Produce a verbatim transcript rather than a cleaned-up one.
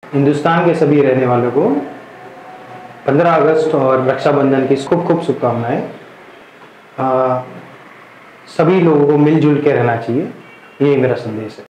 हिंदुस्तान के सभी रहने वालों को पंद्रह अगस्त और रक्षाबंधन की खूब खूब शुभकामनाएं। सभी लोगों को मिलजुल के रहना चाहिए, यही मेरा संदेश है।